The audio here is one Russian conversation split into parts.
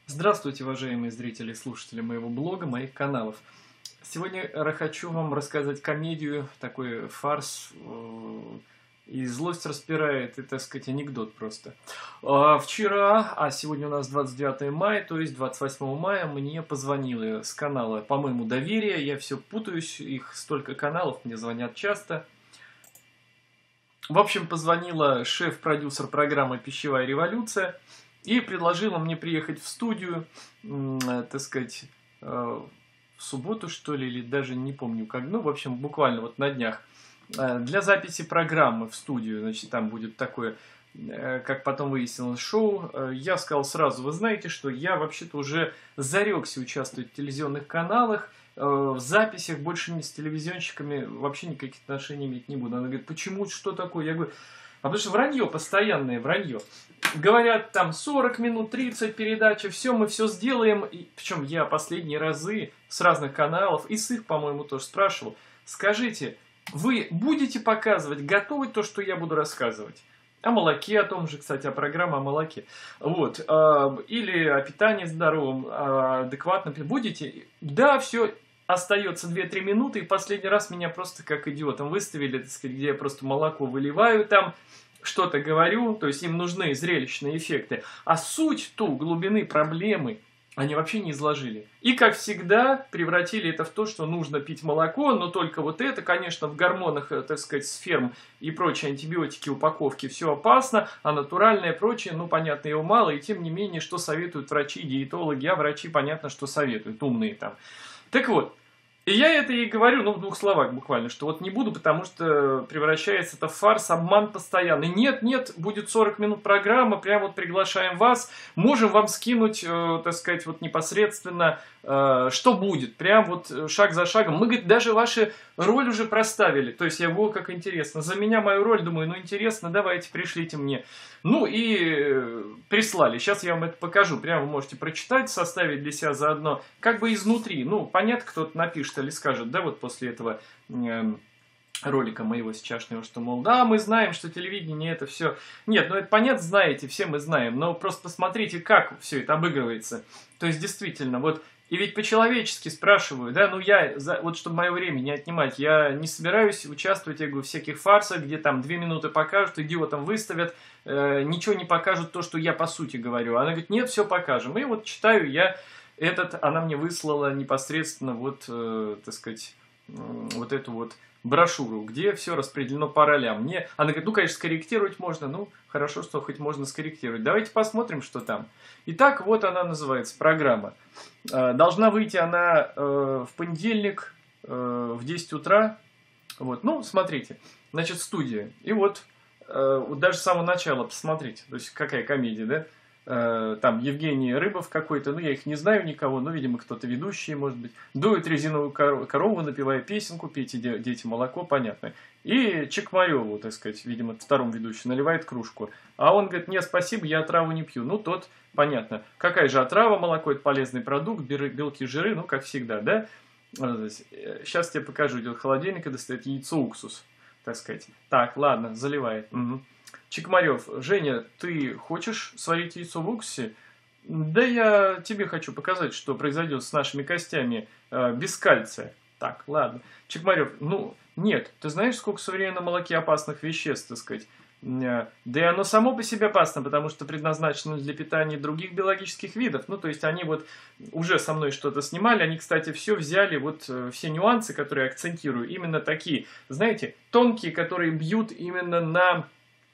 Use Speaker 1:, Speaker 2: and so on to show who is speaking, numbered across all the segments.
Speaker 1: Здравствуйте, уважаемые зрители и слушатели моего блога, моих каналов. Сегодня я хочу вам рассказать комедию, такой фарс, и злость распирает, и, так сказать, анекдот просто. Вчера, а сегодня у нас 29 мая, то есть 28 мая, мне позвонили с канала, по-моему, «Доверие», я все путаюсь, их столько каналов, мне звонят часто. В общем, позвонила шеф-продюсер программы «Пищевая революция» и предложила мне приехать в студию, так сказать, в субботу, что ли, или даже не помню как, ну, в общем, буквально вот на днях, для записи программы в студию. Значит, там будет такое, как потом выяснилось, шоу. Я сказал сразу: вы знаете, что я вообще-то уже зарекся участвовать в телевизионных каналах, в записях, больше с телевизионщиками вообще никаких отношений иметь не буду. Она говорит: почему, что такое? Я говорю: а потому что вранье, постоянное вранье. Говорят, там 40 минут, 30 передачи, все, мы все сделаем. И, причем я последние разы с разных каналов, и с их, по-моему, тоже спрашивал: скажите, вы будете показывать, готовы то, что я буду рассказывать? О молоке, о том же, кстати, о программе о молоке. Вот. Или о питании здоровом, адекватном. Будете? Да, все. Остается 2-3 минуты, и последний раз меня просто как идиотом выставили, так сказать, где я просто молоко выливаю там, что-то говорю, то есть им нужны зрелищные эффекты, а суть ту, глубины проблемы, они вообще не изложили. И, как всегда, превратили это в то, что нужно пить молоко, но только вот это, конечно, в гормонах, так сказать, с ферм и прочие антибиотики, упаковки, все опасно, а натуральное прочее, ну, понятно, его мало, и тем не менее, что советуют врачи, диетологи, а врачи, понятно, что советуют, умные там. Так вот, и я это ей говорю, ну, в 2 словах буквально, что вот не буду, потому что превращается это в фарс, обман постоянный. Нет, нет, будет 40 минут программы, прямо вот приглашаем вас, можем вам скинуть, так сказать, вот непосредственно, что будет, прям вот шаг за шагом. Мы, говорит, даже ваши роль уже проставили, то есть я говорю: как интересно, за меня мою роль, думаю, ну, интересно, давайте, пришлите мне. Ну, и прислали. Сейчас я вам это покажу. Прямо вы можете прочитать, составить для себя заодно, как бы изнутри. Ну, понятно, кто-то напишет или скажет, да, вот после этого ролика моего сейчасшнего, что, мол, да, мы знаем, что телевидение это все. Нет, ну это понятно, знаете, все мы знаем, но просто посмотрите, как все это обыгрывается. То есть, действительно, вот, и ведь по-человечески спрашиваю, да, ну я, вот чтобы мое время не отнимать, я не собираюсь участвовать, я говорю, в всяких фарсах, где там 2 минуты покажут, идиотам выставят, ничего не покажут то, что я по сути говорю. Она говорит: нет, все покажем. И вот читаю я она мне выслала непосредственно вот, так сказать, вот эту вот брошюру, где все распределено по ролям. Она говорит: ну, конечно, скорректировать можно, ну, хорошо, что хоть можно скорректировать. Давайте посмотрим, что там. Итак, вот она называется, программа. Должна выйти она в понедельник в 10 утра. Вот, ну, смотрите, значит, студия. И вот даже с самого начала посмотрите, то есть какая комедия, да? Там Евгений Рыбов какой-то, ну я их не знаю никого, но, видимо, кто-то ведущий, может быть, дует резиновую корову, напевая песенку, пейте, дети, молоко, понятно. И Чекмареву, так сказать, видимо, второму ведущему, наливает кружку. А он говорит: нет, спасибо, я отраву не пью. Ну, тот, понятно. Какая же отрава? Молоко — это полезный продукт, белки, жиры, ну, как всегда, да? Сейчас тебе покажу, идет холодильник и достает яйцо-уксус, так сказать. Так, ладно, заливает. Угу. Чекмарев: Женя, ты хочешь сварить яйцо в уксусе? Да я тебе хочу показать, что произойдет с нашими костями без кальция. Так, ладно. Чекмарев: ну, нет, ты знаешь, сколько в современном молоке опасных веществ, так сказать? Да и оно само по себе опасно, потому что предназначено для питания других биологических видов. Ну, то есть они вот уже со мной что-то снимали, они, кстати, все взяли, вот все нюансы, которые я акцентирую, именно такие, знаете, тонкие, которые бьют именно на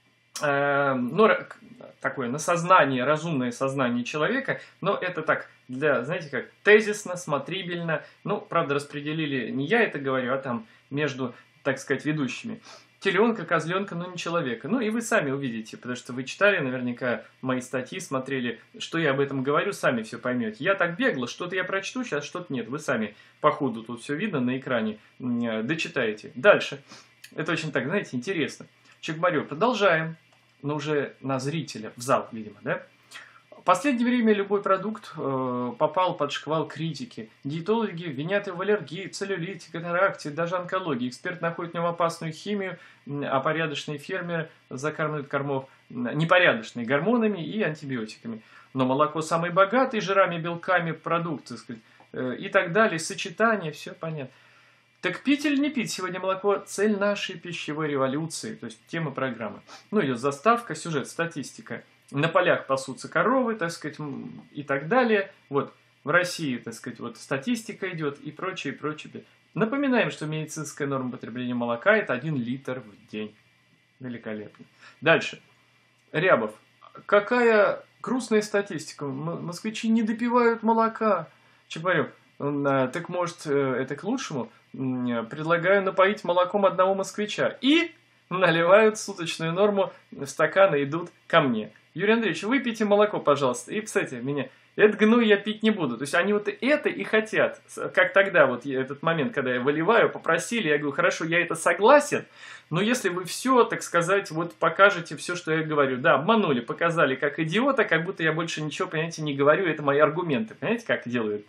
Speaker 1: ну, такое, на сознание, разумное сознание человека, но это так, для, знаете как, тезисно, смотрибельно, ну, правда, распределили, не я это говорю, а там между, так сказать, ведущими. Теленка, козленка, но не человека. Ну, и вы сами увидите, потому что вы читали наверняка мои статьи, смотрели, что я об этом говорю, сами все поймете. Я так бегло, что-то я прочту, сейчас что-то нет. Вы сами по ходу тут все видно на экране, дочитаете. Дальше. Это очень так, знаете, интересно. Чекмарев: продолжаем. Но уже на зрителя, в зал, видимо, да? В последнее время любой продукт попал под шквал критики. Диетологи винят его в аллергии, целлюлите, катаракте, даже онкологии. Эксперт находит в нем опасную химию, а порядочные фермеры закармливают кормов непорядочный, гормонами и антибиотиками. Но молоко самый богатый жирами, белками продукт, так сказать, и так далее, сочетание, все понятно. Так пить или не пить сегодня молоко – цель нашей пищевой революции, то есть тема программы. Ну, идет заставка, сюжет, статистика. На полях пасутся коровы, так сказать, и так далее. Вот, в России, так сказать, вот статистика идет и прочее, и прочее. Напоминаем, что медицинская норма потребления молока – это 1 литр в день. Великолепно. Дальше. Рябов. Какая грустная статистика. Москвичи не допивают молока. Чапарев. Так может, это к лучшему? Предлагаю напоить молоком одного москвича. И наливают суточную норму в стакан и идут ко мне. Юрий Андреевич, выпейте молоко, пожалуйста. И, кстати, меня... Это гной я пить не буду. То есть они вот это и хотят. Как тогда, вот этот момент, когда я выливаю, попросили, я говорю, хорошо, я это согласен, но если вы все, так сказать, вот покажете все, что я говорю. Да, обманули, показали как идиота, как будто я больше ничего, понимаете, не говорю, это мои аргументы. Понимаете, как делают?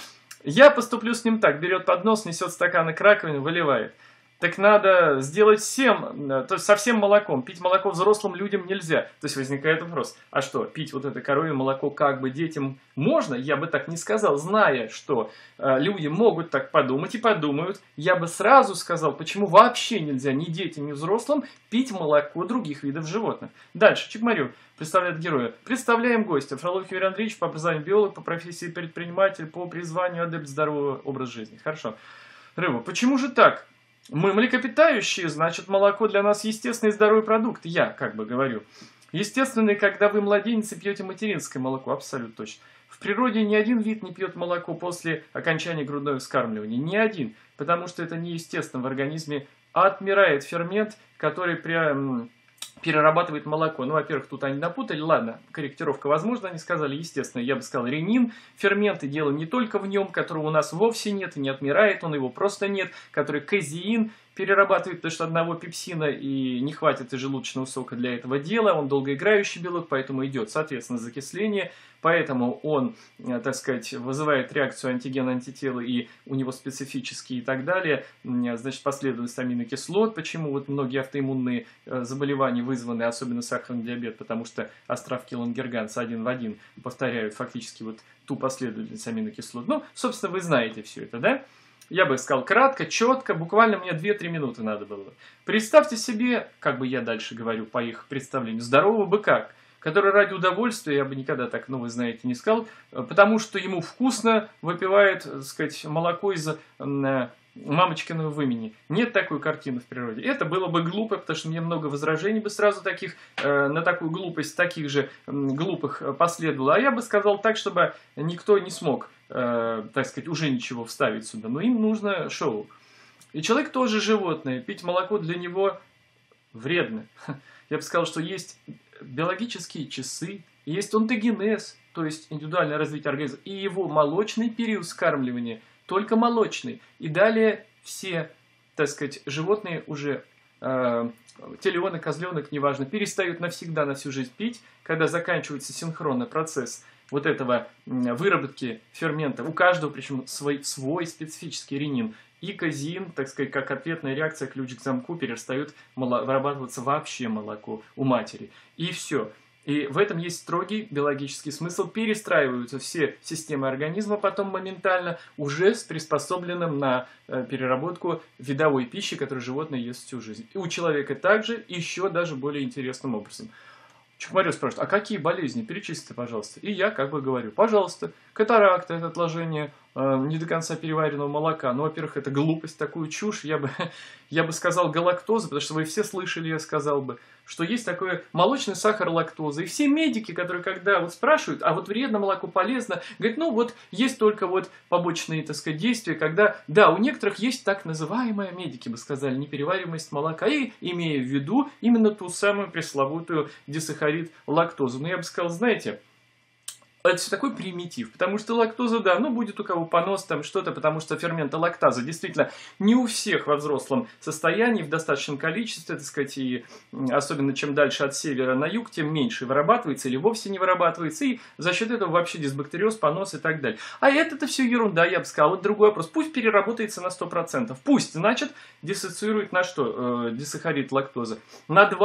Speaker 1: Я поступлю с ним так, берет поднос, несет стаканы к раковине, выливает. Так надо сделать всем, то есть со всем молоком. Пить молоко взрослым людям нельзя. То есть возникает вопрос, а что, пить вот это коровье молоко как бы детям можно? Я бы так не сказал, зная, что люди могут так подумать и подумают. Я бы сразу сказал, почему вообще нельзя ни детям, ни взрослым пить молоко других видов животных. Дальше, Чекмарев представляет героя. Представляем гостя. Фролов Юрий Андреевич, по образованию биолог, по профессии предприниматель, по призванию адепт здорового образа жизни. Хорошо. Рыба, почему же так? Мы млекопитающие, значит, молоко для нас естественный здоровый продукт. Я как бы говорю. Естественный, когда вы, младенцы, пьете материнское молоко. Абсолютно точно. В природе ни один вид не пьет молоко после окончания грудного вскармливания. Ни один. Потому что это неестественно. В организме отмирает фермент, который перерабатывает молоко. Ну, во-первых, тут они напутали. Ладно, корректировка возможна, они сказали, естественно, я бы сказал, ренин, фермент, и дело не только в нем, которого у нас вовсе нет, и не отмирает, он его просто нет, который казеин перерабатывает, потому что одного пепсина и не хватит и желудочного сока для этого дела, он долгоиграющий белок, поэтому идет, соответственно, закисление, поэтому он, так сказать, вызывает реакцию антиген-антитела, и у него специфические и так далее, значит, последовательность аминокислот, почему вот многие автоиммунные заболевания вызваны, особенно сахарный диабет, потому что островки Лангерганса один в один повторяют фактически вот ту последовательность аминокислот. Ну, собственно, вы знаете все это, да? Я бы сказал кратко, четко, буквально мне 2-3 минуты надо было. Представьте себе, как бы я дальше говорю по их представлению, здорового быка, который ради удовольствия, я бы никогда так, ну вы знаете, не сказал, потому что ему вкусно выпивает, так сказать, молоко из мамочкиного вымени. Нет такой картины в природе. Это было бы глупо, потому что мне много возражений бы сразу таких, на такую глупость, таких же глупых последовало. А я бы сказал так, чтобы никто не смог, так сказать, уже ничего вставить сюда. Но им нужно шоу. И человек тоже животное. Пить молоко для него вредно. Я бы сказал, что есть биологические часы, есть онтогенез, то есть индивидуальное развитие организма, и его молочный период вскармливания, только молочный. И далее все, так сказать, животные уже, теленок, козленок, неважно, перестают навсегда, на всю жизнь пить, когда заканчивается синхронный процесс вот этого выработки фермента. У каждого, причем свой специфический ренин. И казеин, так сказать, как ответная реакция, ключ к замку, перестает вырабатываться вообще молоко у матери. И все. И в этом есть строгий биологический смысл. Перестраиваются все системы организма потом моментально, уже с приспособленным на переработку видовой пищи, которую животное ест всю жизнь. И у человека также, еще даже более интересным образом. Чукмарев спрашивает, а какие болезни? Перечислите, пожалуйста. И я как бы говорю, пожалуйста, катаракта, это отложение не до конца переваренного молока. Ну, во-первых, это глупость, такую чушь. Я бы сказал галактоза, потому что вы все слышали, я сказал бы, что есть такой молочный сахар лактоза. И все медики, которые когда вот спрашивают, а вот вредно молоко, полезно, говорят, ну вот есть только вот побочные, так сказать, действия, когда, да, у некоторых есть так называемая, медики бы сказали, неперевариваемость молока, и имея в виду именно ту самую пресловутую дисахарид лактозу. Но я бы сказал, знаете, это все такой примитив, потому что лактоза, да, ну будет у кого понос, там что-то, потому что фермента лактаза действительно не у всех во взрослом состоянии, в достаточном количестве, так сказать, и особенно чем дальше от севера на юг, тем меньше вырабатывается или вовсе не вырабатывается, и за счет этого вообще дисбактериоз, понос и так далее. А это все ерунда, я бы сказал. Вот другой вопрос, пусть переработается на 100%, пусть, значит, диссоциирует на что дисахарид лактоза? На 2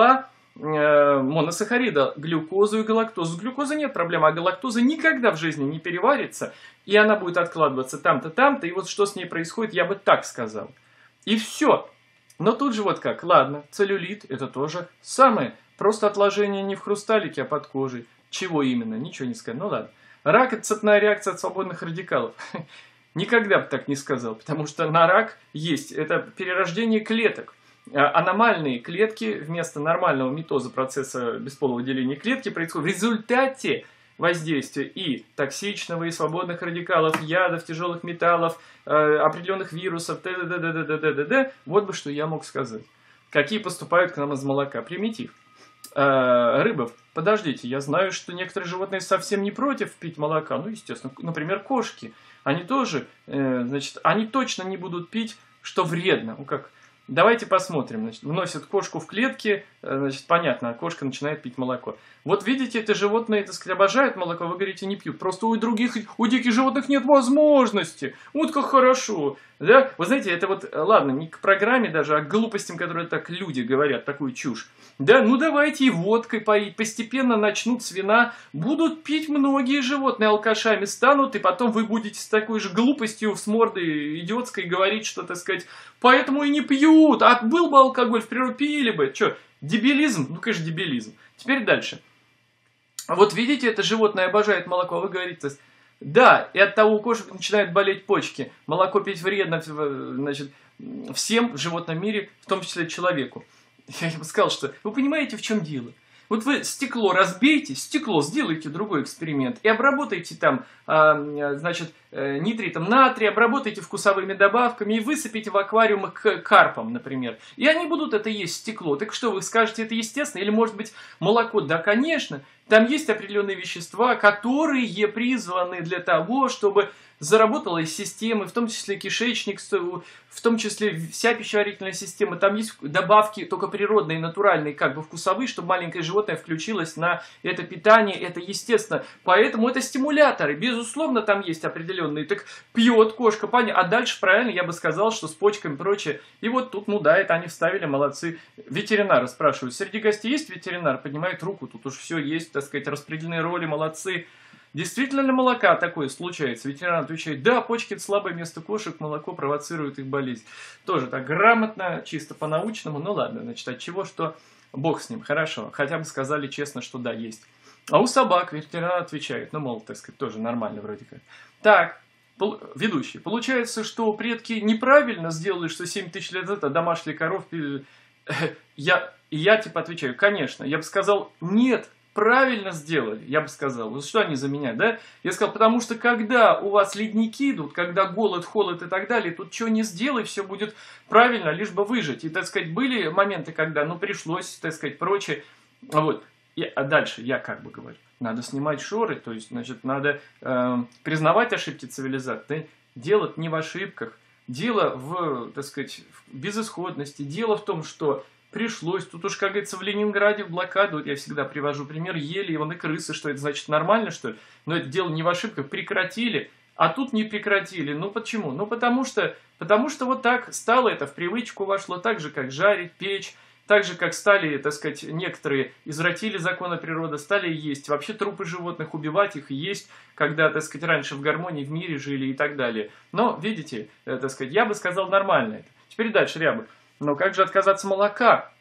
Speaker 1: моносахарида, глюкозу и галактозу. С глюкозой нет проблем, а галактоза никогда в жизни не переварится, и она будет откладываться там-то, там-то, и вот что с ней происходит, я бы так сказал. И все. Но тут же вот как, ладно, целлюлит это тоже самое, просто отложение не в хрусталике, а под кожей. Чего именно? Ничего не сказать. Ну ладно. Рак – это цепная реакция от свободных радикалов. Никогда бы так не сказал, потому что на рак есть, это перерождение клеток. Аномальные клетки вместо нормального митоза процесса бесполого деления клетки происходят в результате воздействия и токсичного, и свободных радикалов, ядов, тяжелых металлов, определенных вирусов, т.д. Вот бы что я мог сказать. Какие поступают к нам из молока. Примитив. Рыбов. Подождите, я знаю, что некоторые животные совсем не против пить молока. Ну, естественно, например, кошки. Они тоже, значит, они точно не будут пить, что вредно. Ну, как... Давайте посмотрим. Значит, вносят кошку в клетки, значит, понятно, а кошка начинает пить молоко. Вот видите, эти животные, так сказать, обожают молоко, вы говорите, не пьют. Просто у диких животных нет возможности. Вот как хорошо. Да? Вы знаете, это вот, ладно, не к программе даже, а к глупостям, которые так люди говорят, такую чушь. Да, ну давайте и водкой поить. Постепенно начнут с вина, будут пить многие животные, алкашами станут, и потом вы будете с такой же глупостью с мордой идиотской говорить, что, так сказать, поэтому и не пьют. А был бы алкоголь, в природе пили бы. Че, дебилизм? Ну, конечно, дебилизм. Теперь дальше. Вот видите, это животное обожает молоко. Вы говорите, да, и от того у кошек начинают болеть почки. Молоко пить вредно, значит, всем в животном мире, в том числе человеку. Я бы сказал, что вы понимаете, в чем дело? Вот вы стекло разбейте, стекло, сделайте другой эксперимент и обработайте там, значит, нитритом натрия, обработайте вкусовыми добавками и высыпите в аквариум к карпам, например. И они будут это есть, стекло. Так что, вы скажете, это естественно? Или, может быть, молоко? Да, конечно. Там есть определенные вещества, которые призваны для того, чтобы заработала из системы, в том числе кишечник, в том числе вся пищеварительная система. Там есть добавки только природные, натуральные, как бы вкусовые, чтобы маленькое животное включилось на это питание. Это естественно. Поэтому это стимуляторы. Безусловно, там есть определенные. Так пьет кошка, понятно. А дальше, правильно, я бы сказал, что с почками и прочее. И вот тут, ну да, это они вставили, молодцы. Ветеринары спрашивают. Среди гостей есть ветеринар? Поднимает руку. Тут уж все есть, так сказать, распределенные роли, молодцы. Действительно ли молока такое случается? Ветеринар отвечает, да, почки это слабое место кошек, молоко провоцирует их болезнь. Тоже так грамотно, чисто по-научному, ну ладно, значит, от чего, что бог с ним, хорошо. Хотя бы сказали честно, что да, есть. А у собак ветеринар отвечает, ну, мол, так сказать, тоже нормально вроде как. Так, ведущий, получается, что предки неправильно сделали, что 7 тысяч лет назад домашних коров... Я типа отвечаю, конечно, я бы сказал, нет, правильно сделали, я бы сказал. Вот что они за меня, да? Я сказал, потому что когда у вас ледники идут, когда голод, холод и так далее, тут что не сделай, все будет правильно, лишь бы выжить. И, так сказать, были моменты, когда, ну, пришлось, так сказать, прочее. Вот. А дальше я как бы говорю, надо снимать шоры, то есть, значит, надо признавать ошибки цивилизации. Дело не в ошибках, дело в, так сказать, в безысходности, дело в том, что пришлось. Тут уж, как говорится, в Ленинграде в блокаду, вот я всегда привожу пример, ели его на крысы, что это значит нормально, что ли? Но это дело не в ошибках, прекратили, а тут не прекратили. Ну почему? Ну потому что вот так стало это, в привычку вошло, так же, как жарить, печь, так же, как стали, так сказать, некоторые извратили законы природы, стали есть вообще трупы животных, убивать их и есть, когда, так сказать, раньше в гармонии в мире жили и так далее. Но, видите, так сказать, я бы сказал нормально это. Теперь дальше, рябы. Но как же отказаться молока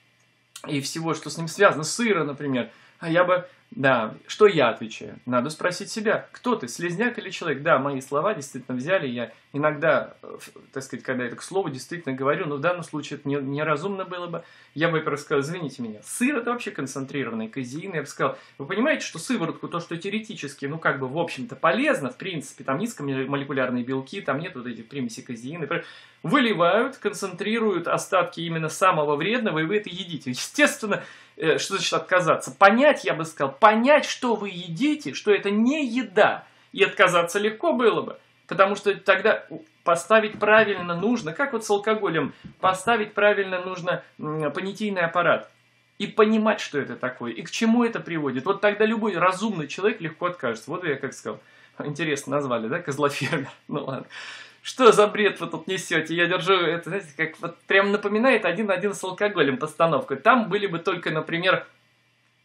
Speaker 1: и всего, что с ним связано, сыра, например? А я бы... Да, что я отвечаю? Надо спросить себя, кто ты, слизняк или человек? Да, мои слова действительно взяли, я иногда, так сказать, когда это к слову, действительно говорю, но в данном случае это неразумно было бы. Я бы просто сказал, извините меня, сыр это вообще концентрированный казеин, я бы сказал, вы понимаете, что сыворотку, то, что теоретически, ну как бы в общем-то полезно, в принципе, там низкомолекулярные белки, там нет вот этих примесей казеина, выливают, концентрируют остатки именно самого вредного, и вы это едите. Естественно, что значит отказаться? Понять, я бы сказал, понять, что вы едите, что это не еда. И отказаться легко было бы. Потому что тогда поставить правильно нужно, как вот с алкоголем, поставить правильно нужно понятийный аппарат. И понимать, что это такое, и к чему это приводит. Вот тогда любой разумный человек легко откажется. Вот я как сказал. Интересно назвали, да, козлофермер? Ну ладно. Что за бред вы тут несете? Я держу, это, знаете, как вот прям напоминает один с алкоголем постановку. Там были бы только, например,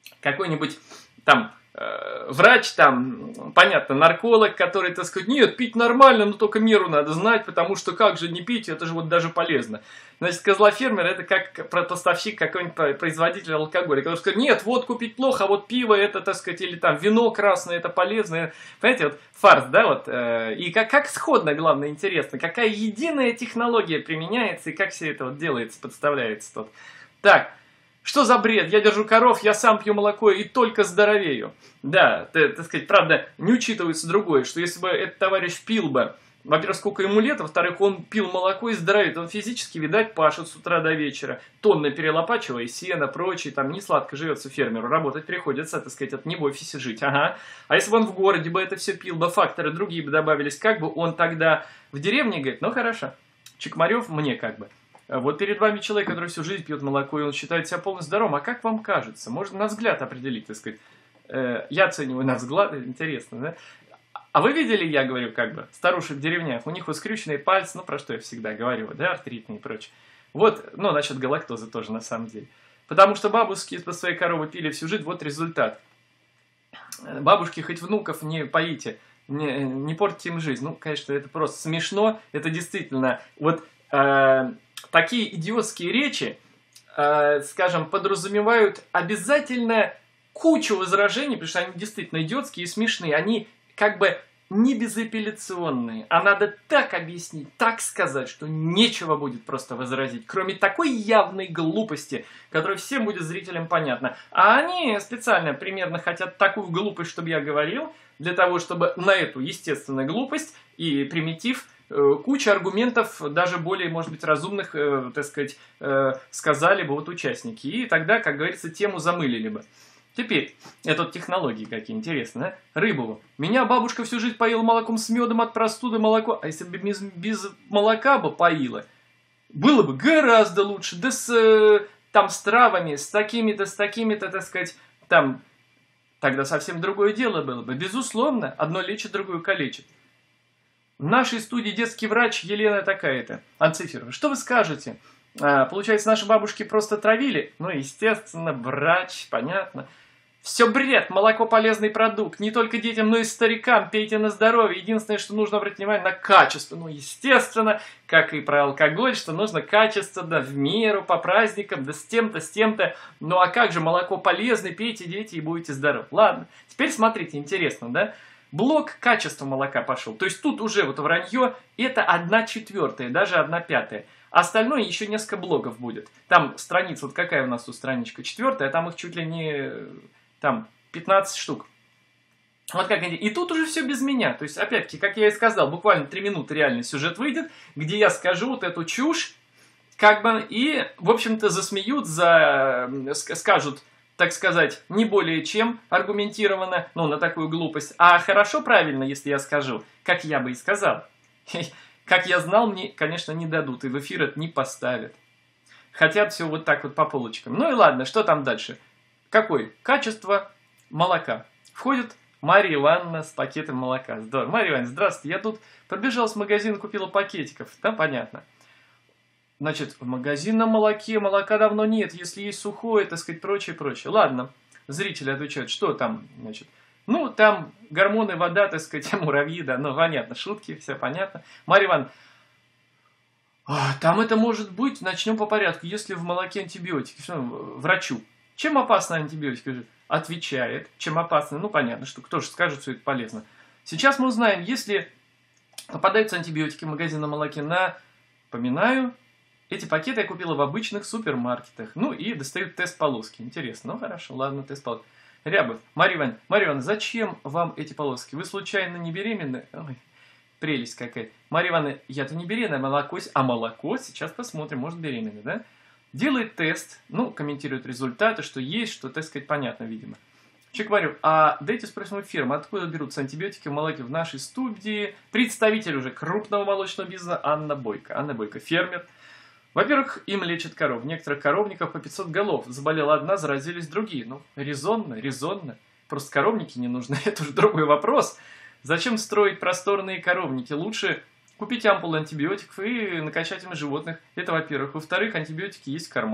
Speaker 1: какой-нибудь там врач, там, понятно, нарколог, который, так сказать, нет, пить нормально, но только меру надо знать, потому что как же не пить, это же вот даже полезно. Значит, козлофермер это как поставщик какой-нибудь производитель алкоголя, который скажет, нет, водку пить плохо, а вот пиво это, так сказать, или там вино красное, это полезно. Понимаете, вот фарс, да, вот. И как сходно, главное, интересно, какая единая технология применяется и как все это вот делается, подставляется тут. Так. Что за бред? Я держу коров, я сам пью молоко и только здоровею. Да, так сказать, правда, не учитывается другое, что если бы этот товарищ пил бы, во-первых, сколько ему лет, во-вторых, он пил молоко и здоровеет, он физически, видать, пашет с утра до вечера, тонны перелопачивая, сено, прочее, там не сладко живется фермеру, работать приходится, так сказать, это не в офисе жить, ага. А если бы он в городе бы это все пил, бы факторы другие бы добавились, как бы он тогда в деревне, говорит, ну хорошо, Чекмарев мне как бы. Вот перед вами человек, который всю жизнь пьет молоко, и он считает себя полностью здоровым. А как вам кажется? Можно на взгляд определить, так сказать. Я оцениваю на взгляд, интересно, да? А вы видели, я говорю, как бы, старушек в деревнях, у них вот скрюченные пальцы, ну, про что я всегда говорю, да, артритные и прочее. Вот, ну, насчет галактозы тоже, на самом деле. Потому что бабушки по своей коровы пили всю жизнь, вот результат. Бабушки, хоть внуков не поите, не портите им жизнь. Ну, конечно, это просто смешно, это действительно, вот... Такие идиотские речи, скажем, подразумевают обязательно кучу возражений, потому что они действительно идиотские и смешные. Они как бы не безапелляционные. А надо так объяснить, так сказать, что нечего будет просто возразить, кроме такой явной глупости, которая всем будет зрителям понятна. А они специально примерно хотят такую глупость, чтобы я говорил, для того, чтобы на эту естественную глупость и примитив куча аргументов, даже более, может быть, разумных, так сказать, сказали бы вот участники. И тогда, как говорится, тему замылили бы. Теперь, это вот технологии какие интересные, да? Рыбу. Меня бабушка всю жизнь поила молоком с медом от простуды молоко. А если бы без молока бы поила, было бы гораздо лучше. Да там с травами, с такими-то, так сказать, там... Тогда совсем другое дело было бы. Безусловно, одно лечит, другое калечит. В нашей студии детский врач Елена такая-то, Анциферова. Что вы скажете? Получается, наши бабушки просто травили? Ну, естественно, врач, понятно. Все бред, молоко полезный продукт. Не только детям, но и старикам. Пейте на здоровье. Единственное, что нужно обратить внимание на качество. Ну, естественно, как и про алкоголь, что нужно качество, да, в меру, по праздникам, да с тем-то, с тем-то. Ну, а как же молоко полезное? Пейте, дети, и будете здоровы. Ладно, теперь смотрите, интересно, да? Блок качества молока пошел. То есть тут уже вот вранье, это 1/4, даже 1/5. Остальное еще несколько блоков будет. Там страница, вот какая у нас тут страничка, 4, а там их чуть ли не там 15 штук. Вот как они. И тут уже все без меня. То есть, опять-таки, как я и сказал, буквально 3 минуты реальный сюжет выйдет, где я скажу вот эту чушь, как бы, и, в общем-то, засмеют, скажут, так сказать, не более чем аргументированно, ну, на такую глупость. А хорошо, правильно, если я скажу, как я бы и сказал. Как я знал, мне, конечно, не дадут, и в эфир это не поставят. Хотят все вот так вот по полочкам. Ну и ладно, что там дальше? Какое? Качество молока. Входит Марья Ивановна с пакетом молока. Здорово. Марья Ивановна, здравствуйте. Я тут пробежал с магазина, купила пакетиков. Да, понятно. Значит, в магазинном молоке молока давно нет, если есть сухое, так сказать, прочее, прочее. Ладно, зрители отвечают, что там, значит, ну, там гормоны, вода, так сказать, муравьи, да, ну, понятно, шутки, все понятно. Марья Ивановна, там это может быть, начнем по порядку, если в молоке антибиотики, что, врачу, чем опасны антибиотики? Отвечает, чем опасны, ну, понятно, что кто же скажет, что это полезно. Сейчас мы узнаем, если попадаются антибиотики в магазинном молоке, напоминаю, эти пакеты я купила в обычных супермаркетах. Ну и достают тест-полоски. Интересно. Ну хорошо, ладно, тест-полоски. Рябов. Марья Ивановна, зачем вам эти полоски? Вы случайно не беременны? Ой, прелесть какая. Марья Ивановна, я-то не беременна, молоко, сейчас посмотрим, может беременна, да? Делает тест, ну, комментирует результаты, что есть, что, так сказать, понятно, видимо. Человек говорю, а дайте спросим у фирмы, откуда берутся антибиотики в молоке в нашей студии? Представитель уже крупного молочного бизнеса Анна Бойко. Анна Бойко, фермер. Во-первых, им лечат коров. Некоторых коровников по 500 голов. Заболела одна, заразились другие. Ну, резонно. Просто коровники не нужны. Это уже другой вопрос. Зачем строить просторные коровники? Лучше купить ампулы антибиотиков и накачать ими животных. Это во-первых. Во-вторых, антибиотики есть в кормах.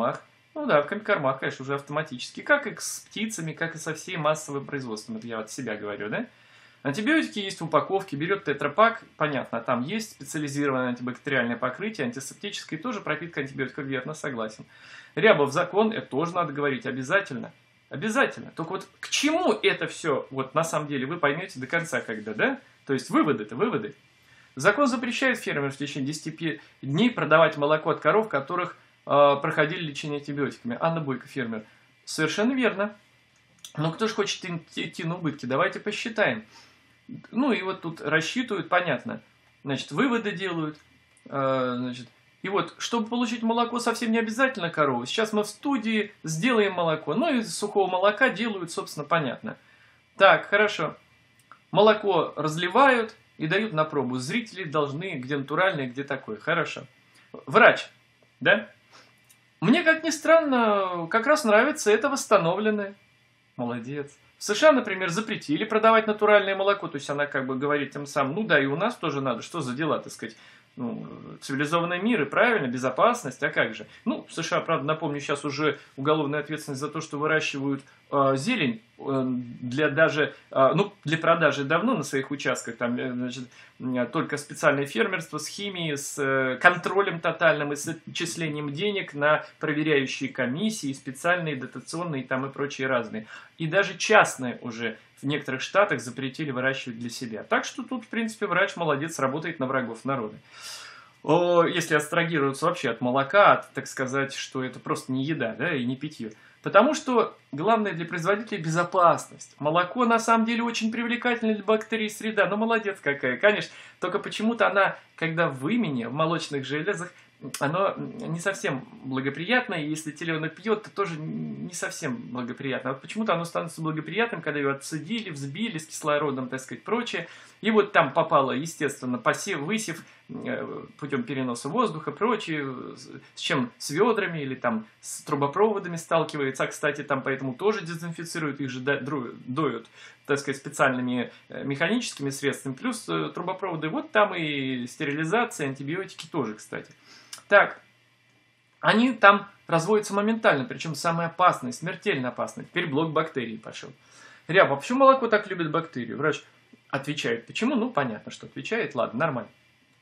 Speaker 1: Ну да, в кормах, конечно, уже автоматически. Как и с птицами, как и со всей массовым производством. Это я от себя говорю, да? Антибиотики есть в упаковке, берет тетрапак, понятно, там есть специализированное антибактериальное покрытие, антисептическое, и тоже пропитка антибиотиков, верно, согласен. Рябов закон, это тоже надо говорить обязательно. Обязательно. Только вот к чему это все, вот на самом деле, вы поймете до конца когда, да? То есть выводы-то, выводы. Закон запрещает фермерам в течение 10 дней продавать молоко от коров, которых проходили лечение антибиотиками. Анна Бойко, фермер. Совершенно верно. Но кто же хочет идти на убытки? Давайте посчитаем. Ну и вот тут рассчитывают, понятно. Значит, выводы делают. Значит, и вот, чтобы получить молоко, совсем не обязательно корову. Сейчас мы в студии сделаем молоко. Ну и из сухого молока делают, собственно, понятно. Так, хорошо. Молоко разливают и дают на пробу. Зрители должны, где натуральное, где такое. Хорошо. Врач, да? Мне, как ни странно, как раз нравится это восстановленное. Молодец. В США, например, запретили продавать натуральное молоко. То есть она как бы говорит тем самым, ну да, и у нас тоже надо. Что за дела, так сказать? Ну, цивилизованный мир, и правильно, безопасность, а как же? Ну, в США, правда, напомню, сейчас уже уголовная ответственность за то, что выращивают зелень для даже, для продажи давно на своих участках, там, значит, только специальное фермерство с химией, с контролем тотальным и с отчислением денег на проверяющие комиссии, специальные дотационные там и прочие разные. И даже частные уже в некоторых штатах запретили выращивать для себя. Так что тут, в принципе, врач молодец, работает на врагов народа. Если абстрагироваться вообще от молока, от, так сказать, что это просто не еда, да, и не питье. Потому что главное для производителя безопасность. Молоко на самом деле очень привлекательно для бактерий среда. Ну, молодец какая, конечно. Только почему-то она, когда в вымени, в молочных железах, оно не совсем благоприятное, и если теленок пьет, то тоже не совсем благоприятно. Вот почему-то оно становится благоприятным, когда ее отцедили, взбили с кислородом, так сказать, прочее. И вот там попало, естественно, высев путем переноса воздуха, прочее, с чем с ведрами или там с трубопроводами сталкивается. А, кстати, там поэтому тоже дезинфицируют, их же доют, так сказать, специальными механическими средствами, плюс трубопроводы. Вот там и стерилизация, антибиотики тоже, кстати. Так, они там разводятся моментально, причем самые опасные, смертельно опасные. Теперь блок бактерий пошел. Ряб, а почему молоко так любит бактерии? Врач отвечает, почему? Ну, понятно, что отвечает, ладно, нормально.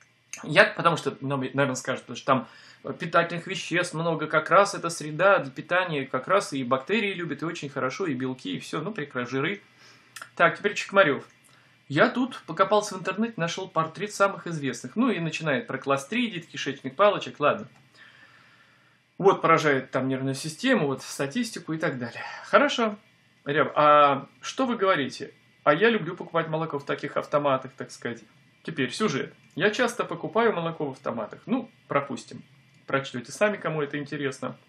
Speaker 1: Потому что, наверное, скажут, потому что там питательных веществ много, как раз эта среда для питания, как раз и бактерии любят, и очень хорошо, и белки, и все, ну, прекрасно, жиры. Так, теперь Чекмарев. Я тут покопался в интернете, нашел портрет самых известных. Ну и начинает про кластридий, кишечных палочек, ладно. Вот поражает там нервную систему, вот статистику и так далее. Хорошо. Ряб, а что вы говорите? А я люблю покупать молоко в таких автоматах, так сказать. Теперь сюжет. Я часто покупаю молоко в автоматах. Ну, пропустим. Прочтете сами, кому это интересно.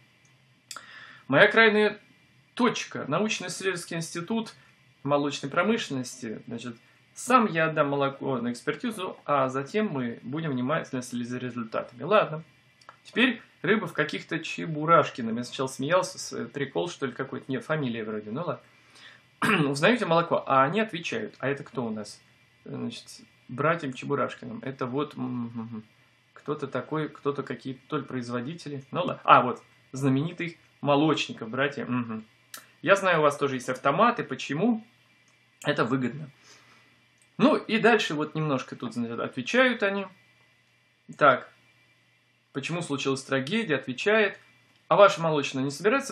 Speaker 1: Моя крайняя точка. Научно-исследовательский институт молочной промышленности, значит, сам я отдам молоко на экспертизу, а затем мы будем внимательно следить за результатами. Ладно. Теперь рыба в каких-то Чебурашкиных. Я сначала смеялся, прикол, что ли, какой-то. Нет, фамилия вроде. Ну ладно. Узнаете молоко? А они отвечают. А это кто у нас? Значит, братьям Чебурашкиным. Это вот кто-то такой, кто-то какие-то то ли производители. Ну ладно. А, вот, знаменитых молочников, братья. Я знаю, у вас тоже есть автоматы. Почему? Это выгодно. Ну, и дальше вот немножко тут, значит, отвечают они. Так, почему случилась трагедия? Отвечает. А ваша молочная не собирается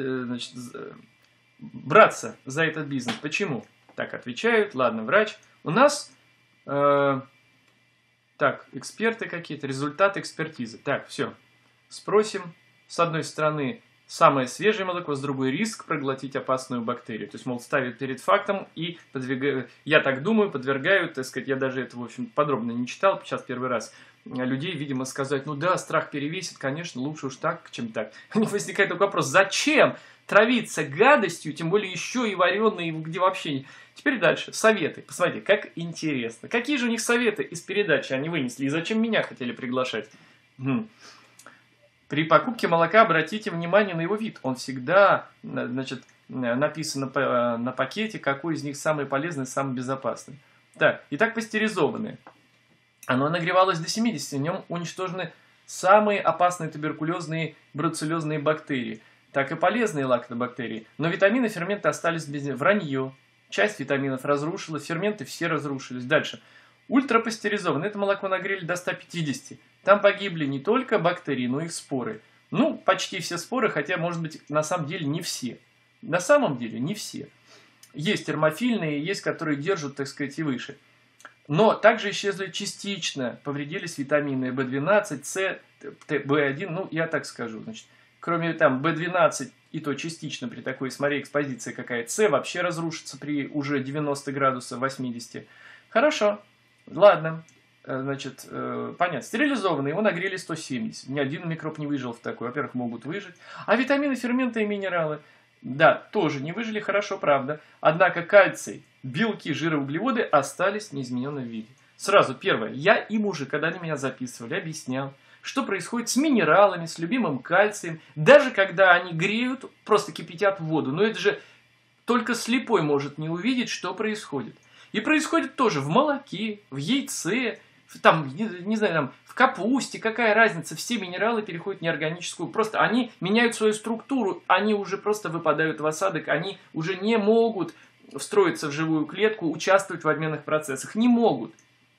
Speaker 1: браться за этот бизнес? Почему? Так, отвечают. Ладно, врач. У нас, так, эксперты какие-то, результаты экспертизы. Так, все. Спросим, с одной стороны, самое свежее молоко, с другой риск проглотить опасную бактерию. То есть, мол, ставят перед фактом и подвигают, я так думаю, подвергают, так сказать, я даже это, в общем, подробно не читал, сейчас первый раз, людей, видимо, сказать, ну да, страх перевесит, конечно, лучше уж так, чем так. Возникает такой вопрос, зачем травиться гадостью, тем более еще и вареной, где вообще... Теперь дальше, советы. Посмотрите, как интересно. Какие же у них советы из передачи они вынесли, и зачем меня хотели приглашать? При покупке молока обратите внимание на его вид. Он всегда, значит, написано на пакете, какой из них самый полезный, самый безопасный. Так, итак, пастеризованное. Оно нагревалось до 70, в нем уничтожены самые опасные туберкулезные бруцеллезные бактерии. так и полезные лактобактерии. Но витамины, ферменты остались без вранье. Часть витаминов разрушилась, ферменты все разрушились. Дальше. Ультрапастеризованное. Это молоко нагрели до 150. Там погибли не только бактерии, но и споры. Ну, почти все споры, хотя, может быть, на самом деле не все. На самом деле не все. Есть термофильные, есть, которые держат, так сказать, и выше. Но также исчезли частично, повредились витамины В12, С, В1, ну, я так скажу, значит. Кроме там В12, и то частично при такой, смотри, экспозиции какая, С вообще разрушится при уже 90 градусах, 80. Хорошо, ладно, значит, понятно. Стерилизованный, его нагрели 170. Ни один микроб не выжил в такой. Во-первых, могут выжить. А витамины, ферменты и минералы, да, тоже не выжили, хорошо, правда. Однако кальций, белки, жиры, углеводы остались в неизмененном виде. Сразу, первое, я им уже, когда они меня записывали, объяснял, что происходит с минералами, с любимым кальцием, даже когда они греют, просто кипятят воду. Но это же только слепой может не увидеть, что происходит. И происходит тоже в молоке, в яйце, там, не знаю, там, в капусте, какая разница, все минералы переходят в неорганическую. Просто они меняют свою структуру, они уже просто выпадают в осадок, они уже не могут встроиться в живую клетку, участвовать в обменных процессах. Не могут.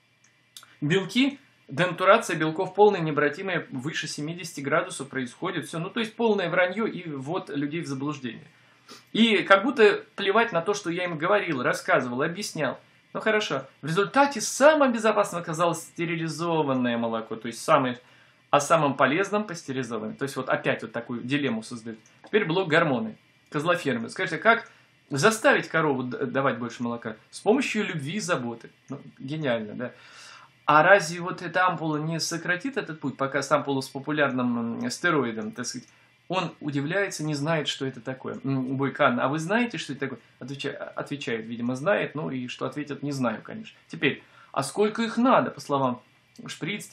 Speaker 1: Белки, денатурация белков полная, необратимая, выше 70 градусов происходит. Все, ну то есть полное вранье и ввод людей в заблуждение. И как будто плевать на то, что я им говорил, рассказывал, объяснял. Ну хорошо, в результате самым безопасным оказалось стерилизованное молоко, то есть о самом полезном пастеризованное. То есть вот опять вот такую дилемму создают. Теперь блок гормоны, козлофермы. Скажите, как заставить корову давать больше молока? С помощью любви и заботы. Ну, гениально, да? А разве вот эта ампула не сократит этот путь, пока с ампулой с популярным стероидом, так сказать, он удивляется, не знает, что это такое. Бойкан, а вы знаете, что это такое? Отвечает, видимо, знает, ну и что ответит, не знаю, конечно. Теперь, а сколько их надо, по словам шприц,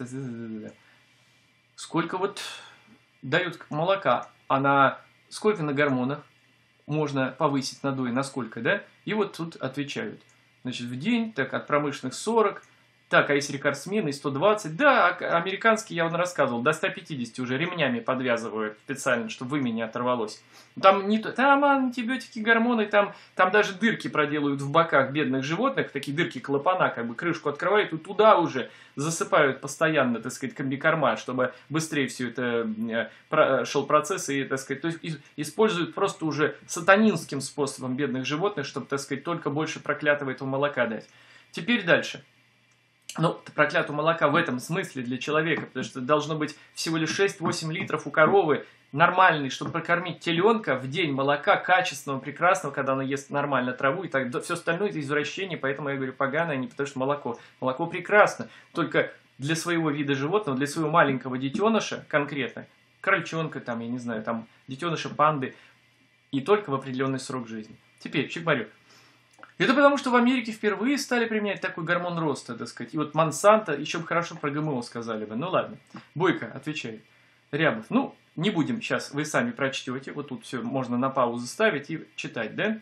Speaker 1: сколько вот дают молока, сколько на гормонах можно повысить надой, на сколько, да? И вот тут отвечают. Значит, в день, так, от промышленных 40, так, а если рекордсмены 120, да, американские, я вам рассказывал, до 150 уже ремнями подвязывают специально, чтобы вымя не оторвалось. Там антибиотики, гормоны, там даже дырки проделают в боках бедных животных, такие дырки клапана, как бы крышку открывают, и туда уже засыпают постоянно, так сказать, комбикорма, чтобы быстрее все это шел процесс, и, так сказать, то есть используют просто уже сатанинским способом бедных животных, чтобы, так сказать, только больше проклятого этого молока дать. Теперь дальше. Ну, проклятого молока в этом смысле для человека, потому что должно быть всего лишь 6-8 литров у коровы, нормальный, чтобы прокормить теленка в день молока качественного, прекрасного, когда она ест нормально траву и так далее. Все остальное это извращение, поэтому я говорю поганое, не потому что молоко. Молоко прекрасно, только для своего вида животного, для своего маленького детеныша конкретно, крольчонка, там, я не знаю, там, детеныша панды, и только в определенный срок жизни. Теперь, говорю. Это потому, что в Америке впервые стали применять такой гормон роста, так сказать. И вот Монсанто, еще бы хорошо про ГМО сказали бы. Ну ладно. Бойко отвечает. Рябов. Ну, не будем сейчас, вы сами прочтете. Вот тут все можно на паузу ставить и читать, да?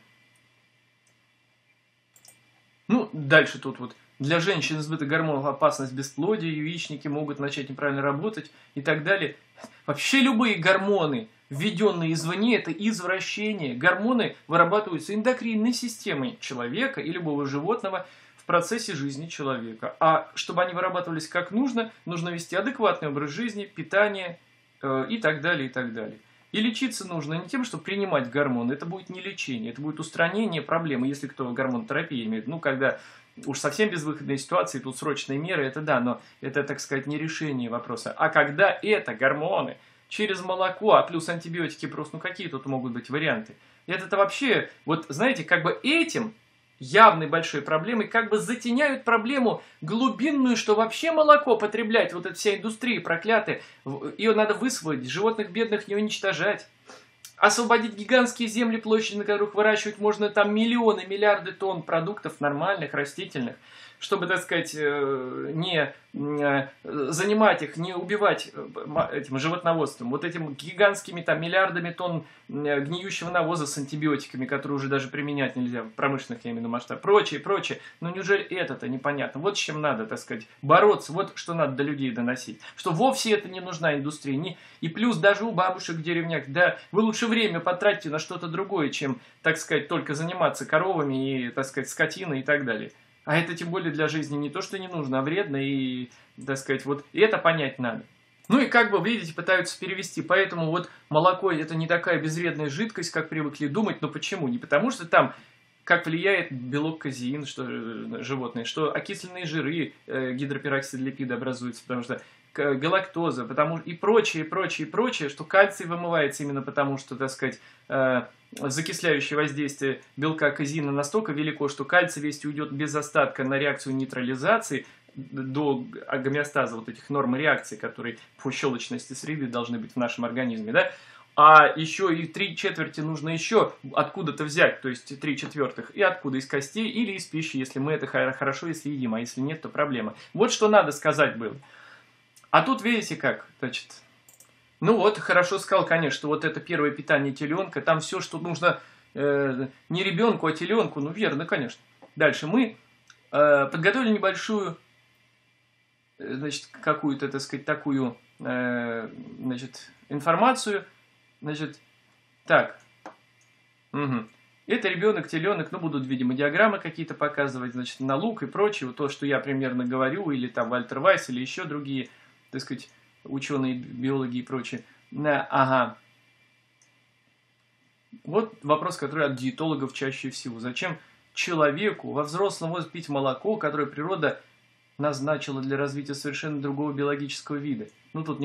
Speaker 1: Ну, дальше тут вот. Для женщин избыток гормонов опасность бесплодия, яичники могут начать неправильно работать и так далее. Вообще любые гормоны, введенные извне, это извращение. Гормоны вырабатываются эндокринной системой человека и любого животного в процессе жизни человека. А чтобы они вырабатывались как нужно, нужно вести адекватный образ жизни, питание и так далее, и так далее. И лечиться нужно не тем, что принимать гормоны. Это будет не лечение, это будет устранение проблемы, если кто гормонотерапия имеет. Ну, когда уж совсем безвыходные ситуации, тут срочные меры, это да, но это, так сказать, не решение вопроса. А когда это гормоны через молоко, а плюс антибиотики просто, ну какие тут могут быть варианты? Это вообще, вот знаете, как бы этим явной большой проблемой как бы затеняют проблему глубинную, что вообще молоко потреблять, вот эта вся индустрия проклятая, ее надо высвободить, животных бедных не уничтожать. Освободить гигантские земли, площади, на которых выращивать можно там миллионы, миллиарды тонн продуктов нормальных, растительных, чтобы, так сказать, не занимать их, не убивать этим животноводством, вот этим гигантскими там миллиардами тонн гниющего навоза с антибиотиками, которые уже даже применять нельзя в промышленных, я имею в виду, масштабах, прочее, прочее. Но неужели это-то непонятно? Вот с чем надо, так сказать, бороться, вот что надо до людей доносить. Что вовсе это не нужна индустрия. И плюс даже у бабушек в деревнях, да, вы лучше время потратьте на что-то другое, чем, так сказать, только заниматься коровами и, так сказать, скотиной и так далее. А это тем более для жизни не то, что не нужно, а вредно, и, так сказать, вот и это понять надо. Ну и как бы, видите, пытаются перевести. Поэтому вот молоко это не такая безвредная жидкость, как привыкли думать. Но почему? Не потому что там как влияет белок казеин, что животные, что окисленные жиры, гидропероксидлипиды образуются, потому что галактоза, и прочее, что кальций вымывается именно потому, что, так сказать, закисляющее воздействие белка казеина настолько велико, что кальций весь уйдет без остатка на реакцию нейтрализации до гомеостаза вот этих норм реакций, которые по щелочности среды должны быть в нашем организме, да? А еще и 3/4 нужно еще откуда-то взять, то есть 3/4 и откуда? Из костей или из пищи, если мы это хорошо, если едим, а если нет, то проблема. Вот что надо сказать было. А тут видите как, значит, ну вот, хорошо сказал, конечно, что вот это первое питание теленка, там все, что нужно не ребенку, а теленку, ну верно, конечно. Дальше мы подготовили небольшую, значит, какую-то, так сказать, такую, значит, информацию, значит, так, это ребенок, теленок, ну, будут, видимо, диаграммы какие-то показывать, значит, на лук и прочее, вот то, что я примерно говорю, или там Вальтер Вайс, или еще другие, так сказать, ученые, биологи и прочее. Ага. Вот вопрос, который от диетологов чаще всего. Зачем человеку во взрослом возрасте пить молоко, которое природа назначила для развития совершенно другого биологического вида? Ну, тут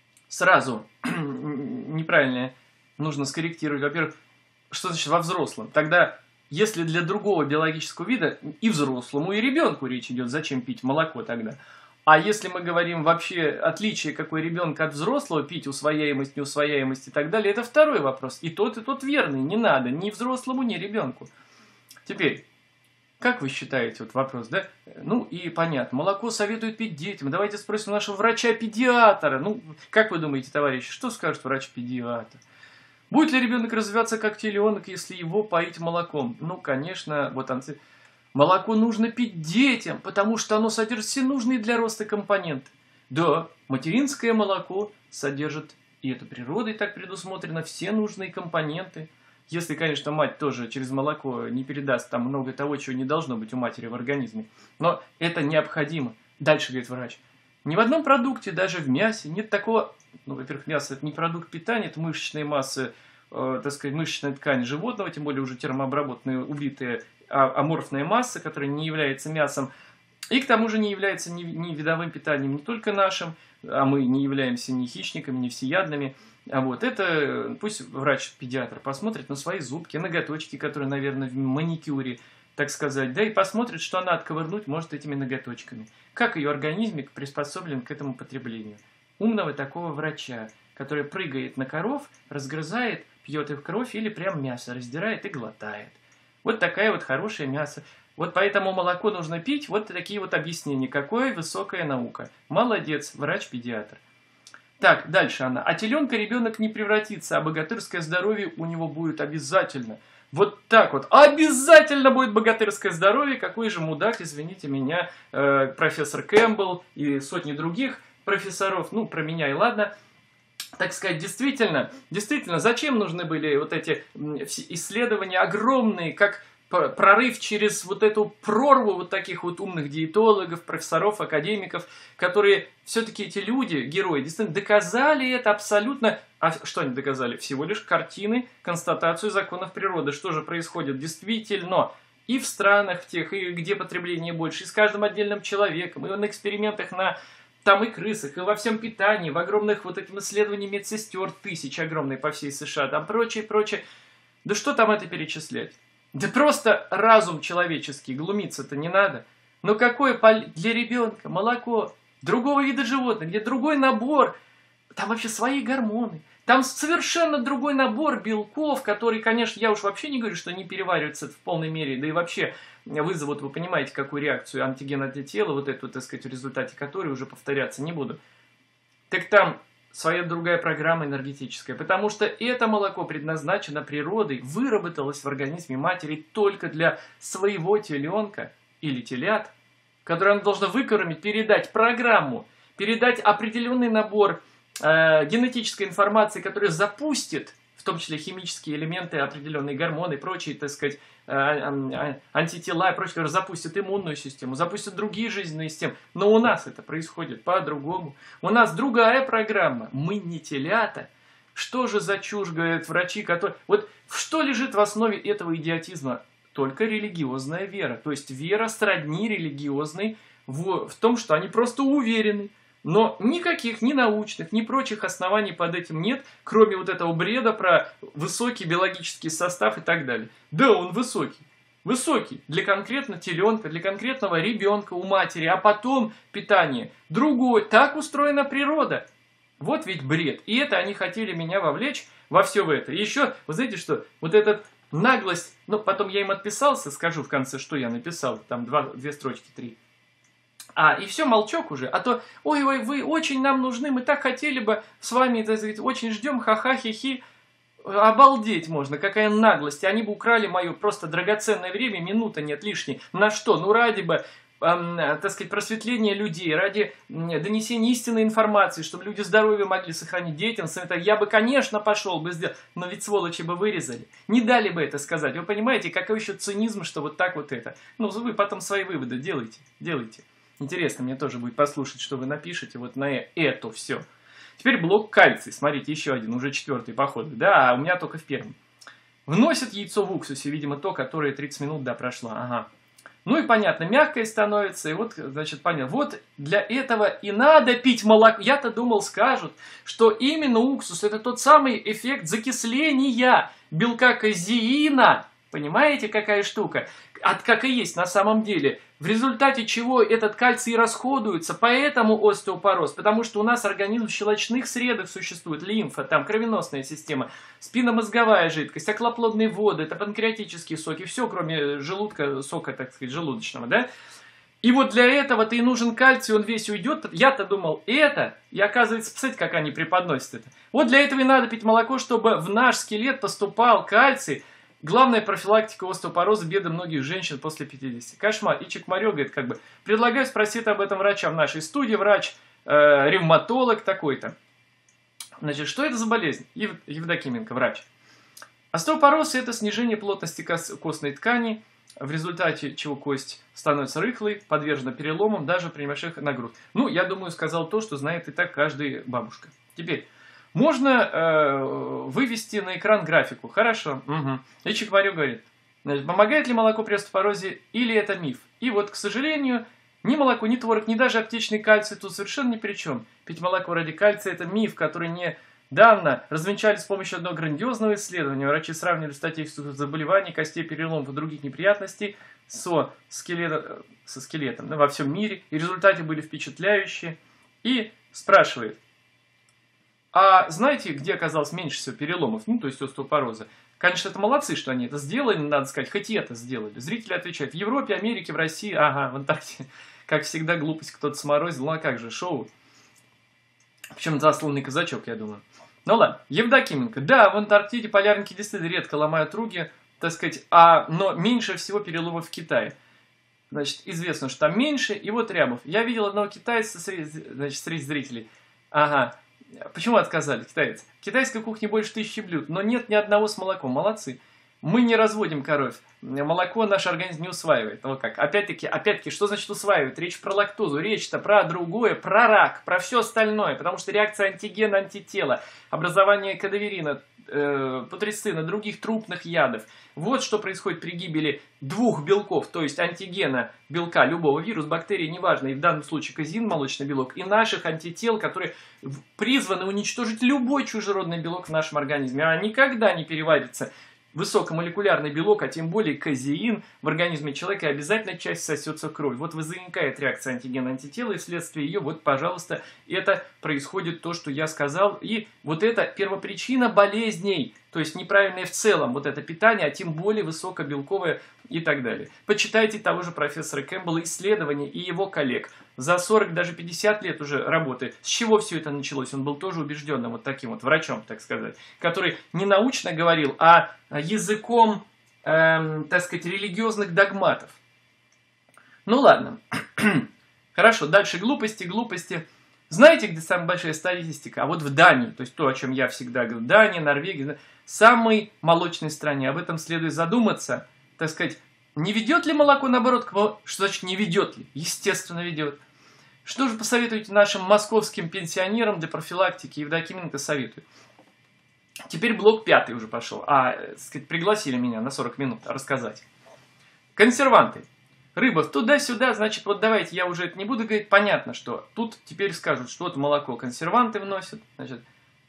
Speaker 1: сразу неправильно нужно скорректировать. Во-первых, что значит во взрослом? Тогда, если для другого биологического вида, и взрослому, и ребенку речь идет, зачем пить молоко тогда? А если мы говорим вообще отличие, какой ребенка от взрослого, пить усвояемость, неусвояемость и так далее, это второй вопрос. И тот верный, не надо ни взрослому, ни ребенку. Теперь, как вы считаете, вот вопрос, да? Ну и понятно, молоко советуют пить детям. Давайте спросим нашего врача-педиатра. Ну, как вы думаете, товарищи, что скажет врач-педиатр? Будет ли ребенок развиваться как теленок, если его поить молоком? Ну, конечно, вот молоко нужно пить детям, потому что оно содержит все нужные для роста компоненты. Да, материнское молоко содержит, и это природой так предусмотрено, все нужные компоненты. Если, конечно, мать тоже через молоко не передаст там много того, чего не должно быть у матери в организме. Но это необходимо. Дальше, говорит врач, ни в одном продукте, даже в мясе, нет такого... Ну, во-первых, мясо это не продукт питания, это мышечная масса, так сказать, мышечная ткань животного, тем более уже термообработанная, убитая аморфная масса, которая не является мясом, и к тому же не является ни видовым питанием, не только нашим, а мы не являемся ни хищниками, ни всеядными. А вот это пусть врач-педиатр посмотрит на свои зубки, ноготочки, которые, наверное, в маникюре, так сказать, да, и посмотрит, что она отковырнуть может этими ноготочками. Как ее организмик приспособлен к этому потреблению. Умного такого врача, который прыгает на коров, разгрызает, пьет их кровь или прям мясо раздирает и глотает. Вот такая вот хорошее мясо. Вот поэтому молоко нужно пить. Вот такие вот объяснения. Какая высокая наука. Молодец, врач-педиатр. Так, дальше она. А теленка ребенок не превратится, а богатырское здоровье у него будет обязательно. Вот так вот. Обязательно будет богатырское здоровье. Какой же мудак, извините меня, профессор Кэмпбелл и сотни других профессоров. Ну, про меня и ладно. Так сказать, действительно, зачем нужны были вот эти исследования огромные, как прорыв через вот эту прорву вот таких вот умных диетологов, профессоров, академиков, которые все-таки эти люди, герои, действительно доказали это абсолютно. А что они доказали? Всего лишь картины, констатацию законов природы. Что же происходит действительно и в странах в тех, и где потребление больше, и с каждым отдельным человеком, и на экспериментах на... Там и крысах, и во всем питании, в огромных вот этих исследованиях медсестер, тысяч огромных по всей США, там прочее. Да что там это перечислять? Да просто разум человеческий, глумиться-то не надо. Но какое для ребенка молоко, другого вида животных, где другой набор, там вообще свои гормоны. Там совершенно другой набор белков, которые, конечно, я уж вообще не говорю, что не перевариваются в полной мере, да и вообще вызовут, вы понимаете, какую реакцию антиген антитела, вот эту, так сказать, в результате которой уже повторяться не буду. Так там своя другая программа энергетическая, потому что это молоко предназначено природой, выработалось в организме матери только для своего теленка или телят, который она должна выкормить, передать программу, передать определенный набор генетической информации, которая запустит в том числе химические элементы, определенные гормоны и прочие, так сказать, антитела и прочее, запустят иммунную систему, запустят другие жизненные системы. Но у нас это происходит по-другому. У нас другая программа. Мы не телята. Что же за чушь, говорят врачи, которые... Вот что лежит в основе этого идиотизма? Только религиозная вера. То есть вера сродни религиозной в том, что они просто уверены. Но никаких ни научных, ни прочих оснований под этим нет, кроме вот этого бреда про высокий биологический состав и так далее. Да, он высокий. Высокий для конкретно теленка, для конкретного ребенка у матери, а потом питание. Другое. Так устроена природа. Вот ведь бред. И это они хотели меня вовлечь во все в это. И еще, вы знаете что, вот эта наглость, ну потом я им отписался, скажу в конце, что я написал, там две строчки, 3. И все, молчок уже. А то, ой, вы очень нам нужны, мы так хотели бы с вами, так сказать, очень ждем, ха-ха, хи-хи. Обалдеть можно, какая наглость. Они бы украли мое просто драгоценное время, минута нет лишней. На что? Ну, ради бы, так сказать, просветления людей, ради донесения истинной информации, чтобы люди здоровье могли сохранить, детям. Я бы, конечно, пошел бы сделать, но ведь сволочи бы вырезали. Не дали бы это сказать. Вы понимаете, какой еще цинизм, что вот так вот это. Ну, вы потом свои выводы делайте. Интересно, мне тоже будет послушать, что вы напишете вот на это все. Теперь блок кальций. Смотрите, еще один, уже 4-й походу. Да, у меня только в первом. Вносят яйцо в уксусе, видимо, то, которое 30 минут, да, прошло. Ага. Ну и понятно, мягкое становится. И вот, значит, понятно. Вот для этого и надо пить молоко. Я-то думал, скажут, что именно уксус это тот самый эффект закисления белка казеина. Понимаете, какая штука? Как и есть на самом деле. В результате чего этот кальций расходуется, поэтому остеопороз. Потому что у нас организм в щелочных средах существует. Лимфа, там кровеносная система, спинномозговая жидкость, околоплодные воды, это панкреатические соки. Все, кроме желудка, сока, так сказать, желудочного, да? И вот для этого-то и нужен кальций, он весь уйдет. Я-то думал, это, и оказывается, посмотрите, как они преподносят это. Вот для этого и надо пить молоко, чтобы в наш скелет поступал кальций. Главная профилактика остеопороза, беды многих женщин после 50. Кошмар. И Чекмарё говорит, как бы, предлагаю спросить об этом врача в нашей студии. Врач, ревматолог такой-то. Значит, что это за болезнь? Евдокименко, врач. Остеопороз – это снижение плотности костной ткани, в результате чего кость становится рыхлой, подвержена переломам даже при небольших нагрузках. Ну, я думаю, сказал то, что знает и так каждая бабушка. Теперь. Можно вывести на экран графику. Хорошо. Угу. И Чекмарё говорит, значит, помогает ли молоко при остеопорозе или это миф? И вот, к сожалению, ни молоко, ни творог, ни даже аптечный кальций тут совершенно ни при чем. Пить молоко ради кальция – это миф, который недавно развенчали с помощью одного грандиозного исследования. Врачи сравнивали статистику заболеваний, костей, переломов и других неприятностей со скелетом во всем мире. И результаты были впечатляющие. И спрашивает, а знаете, где оказалось меньше всего переломов, ну, то есть остеопороза? Конечно, это молодцы, что они это сделали, надо сказать, хоть и это сделали. Зрители отвечают, в Европе, Америке, в России, ага, в Антарктиде. Как всегда, глупость кто-то сморозил, ну а как же, шоу. Причем засланный казачок, я думаю. Ну ладно, Евдокименко. Да, в Антарктиде полярники действительно редко ломают руки, так сказать, но меньше всего переломов в Китае. Значит, известно, что там меньше, и вот Рябов. Я видел одного китайца, значит, среди зрителей. Ага. Почему отказали китайцы? В китайской кухне больше 1000 блюд, но нет ни одного с молоком. Молодцы. Мы не разводим коровь. Молоко наш организм не усваивает. Вот как. Опять-таки, что значит усваивает? Речь про лактозу, речь-то про другое, про рак, про все остальное. Потому что реакция антигена, антитела, образование кадаверина, путрицина, других трупных ядов. Вот что происходит при гибели двух белков, то есть антигена белка любого вируса, бактерии, неважно, и в данном случае казеин, молочный белок, и наших антител, которые призваны уничтожить любой чужеродный белок в нашем организме, а никогда не переварится высокомолекулярный белок, а тем более казеин в организме человека, и обязательно часть сосется в кровь. Вот возникает реакция антигена-антитела, и вследствие ее, вот, пожалуйста, это происходит то, что я сказал. И вот это первопричина болезней, то есть неправильное в целом вот это питание, а тем более высокобелковое и так далее. Почитайте того же профессора Кэмпбелла исследования и его коллег. За 40, даже 50 лет уже работы. С чего все это началось? Он был тоже убежденным вот таким вот врачом, так сказать, который не научно говорил, а языком, так сказать, религиозных догматов. Ну ладно. Хорошо, дальше глупости. Знаете, где самая большая статистика? А вот в Дании, то есть то, о чем я всегда говорю, Дания, Норвегия, самой молочной стране. Об этом следует задуматься, так сказать, не ведет ли молоко, наоборот, что значит не ведет ли? Естественно, ведет. Что же посоветуете нашим московским пенсионерам для профилактики? Евдокименко советует. Теперь блок 5 уже пошел. Так сказать, пригласили меня на 40 минут рассказать. Консерванты. Рыба туда-сюда, значит, вот давайте, я уже это не буду говорить, понятно, что тут теперь скажут, что вот молоко консерванты вносят, значит,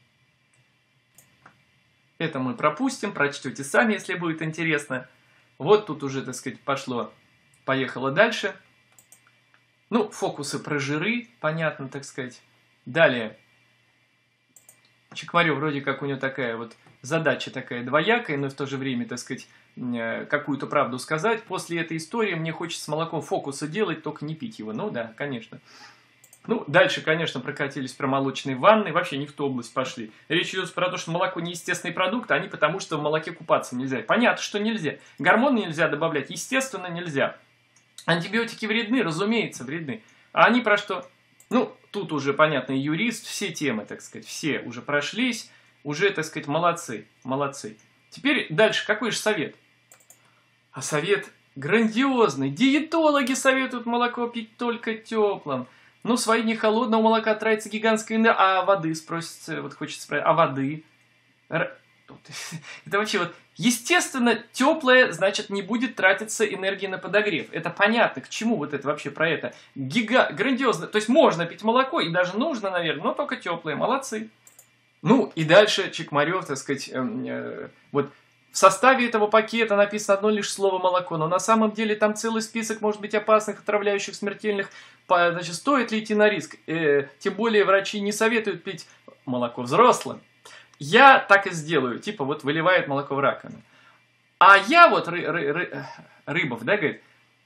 Speaker 1: это мы пропустим, прочтете сами, если будет интересно. Вот тут уже, так сказать, поехало дальше. Ну, фокусы про жиры, понятно, так сказать. Далее. Чекмарев вроде как у него такая вот задача такая двоякая, но в то же время, так сказать, какую-то правду сказать. После этой истории мне хочется с молоком фокусы делать, только не пить его. Ну да, конечно. Ну, дальше, конечно, прокатились про молочные ванны, вообще не в ту область пошли. Речь идет про то, что молоко не естественный продукт, а не потому, что в молоке купаться нельзя. Понятно, что нельзя. Гормоны нельзя добавлять, естественно, нельзя. Антибиотики вредны, разумеется, вредны. А они про что? Ну, тут уже, понятно, юрист, все темы, так сказать, все уже прошлись, уже, так сказать, молодцы, молодцы. Теперь дальше, какой же совет? А совет грандиозный. Диетологи советуют молоко пить только теплым. Ну, в свои дни холодного молока тратится гигантская энергия. А воды, спросится, вот хочется спросить, а воды? Это вообще вот, естественно, теплое, значит, не будет тратиться энергия на подогрев. Это понятно, к чему вот это вообще про это. Грандиозно, то есть можно пить молоко, и даже нужно, наверное, но только теплое, молодцы. Ну, и дальше Чекмарев, так сказать, вот в составе этого пакета написано одно лишь слово «молоко», но на самом деле там целый список, может быть, опасных, отравляющих, смертельных. Значит, стоит ли идти на риск? Тем более врачи не советуют пить молоко взрослым. Я так и сделаю, типа вот выливает молоко в раковину. А я вот, Рыбов, да, говорит,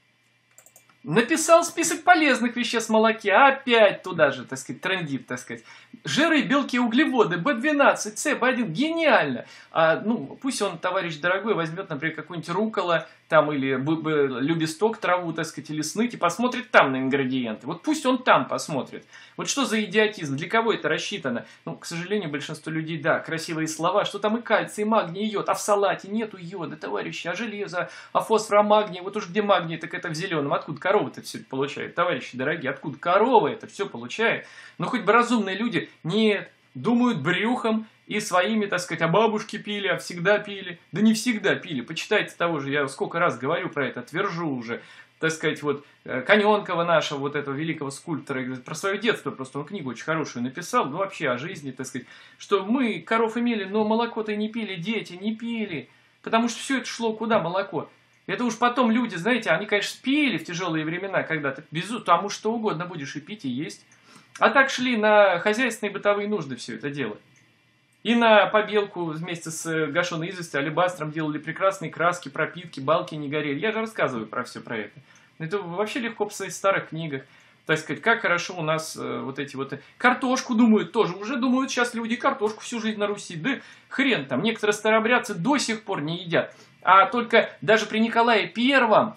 Speaker 1: написал список полезных веществ в молоке, опять туда же, так сказать, трендит, так сказать. Жиры, белки, углеводы, B12, С, B1, гениально. Ну, пусть он, товарищ дорогой, возьмет, например, какую-нибудь руккола, там, или любесток, траву, так сказать, или сныть, и посмотрит там на ингредиенты. Вот пусть он там посмотрит. Вот что за идиотизм, для кого это рассчитано? Ну, к сожалению, большинство людей, да, красивые слова, что там и кальций, и магний, и йод, а в салате нету йода, товарищи, а железо, а фосфор, а магний, вот уж где магний, так это в зеленом. Откуда корова-то все это получает? Товарищи дорогие, откуда корова это все получает? Ну, хоть бы разумные люди, нет, думают брюхом и своими, так сказать, а бабушки пили, а всегда пили. Да не всегда пили, почитайте того же, я сколько раз говорю про это, твержу уже. Так сказать, вот Каненкова нашего, вот этого великого скульптора, про свое детство просто, он книгу очень хорошую написал, ну вообще о жизни, так сказать, что мы коров имели, но молоко-то не пили, дети не пили, потому что все это шло куда, молоко? Это уж потом люди, знаете, они, конечно, пили в тяжелые времена когда-то, тому что угодно будешь и пить, и есть. А так шли на хозяйственные бытовые нужды все это дело. И на побелку вместе с гашеной известью, алебастром делали прекрасные краски, пропитки, балки не горели. Я же рассказываю про все про это. Это вообще легко посмотреть в старых книгах. Так сказать, как хорошо у нас вот эти вот... Картошку думают тоже. Уже думают сейчас люди картошку всю жизнь на Руси. Да хрен там. Некоторые старообрядцы до сих пор не едят. А только даже при Николае Первом в